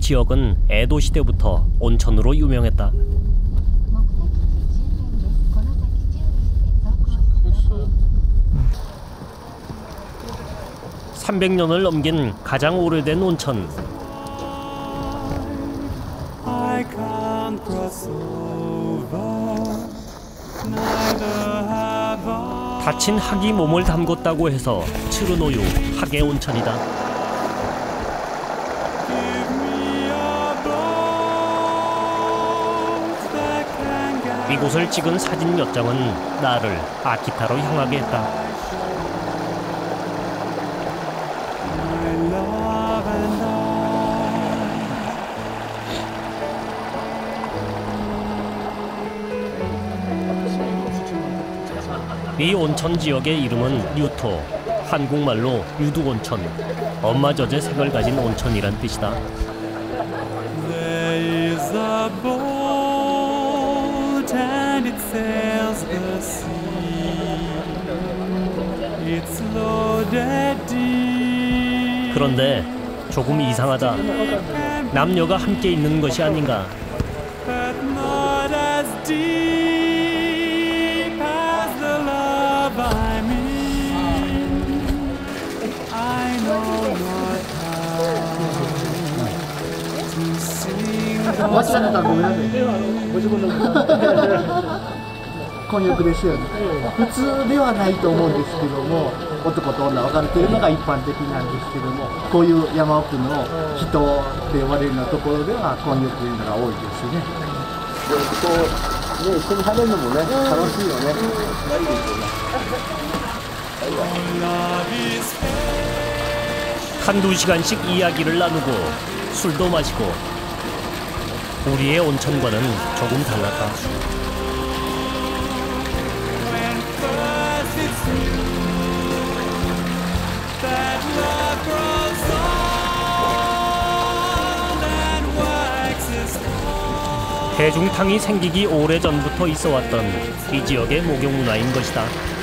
지역은 에도 시대부터 온천으로 유명했다. 300년을 넘긴 가장 오래된 온천. 다친 학이 몸을 담궜다고 해서 츠루노유 학예 온천이다. 이곳을 찍은 사진 몇 장은 나를 아키타로 향하게 했다. 이 온천 지역의 이름은 유토, 한국말로 유두온천, 엄마젖의 색을 가진 온천이란 뜻이다. 그런데 조금 이상하다. 남녀가 함께 있는 것이 아닌가. 混浴ですよね。普通ではないと思うんですけども、男と女分かれているのが一般的なんですけども、こういう山奥の秘湯って呼ばれるようなところでは混浴というのが多いですね。一緒に入れるのもね、楽しいよね。 한두 시간씩 이야기를 나누고 술도 마시고 우리의 온천과는 조금 달랐다. 대중탕이 생기기 오래전부터 있어왔던 이 지역의 목욕 문화인 것이다.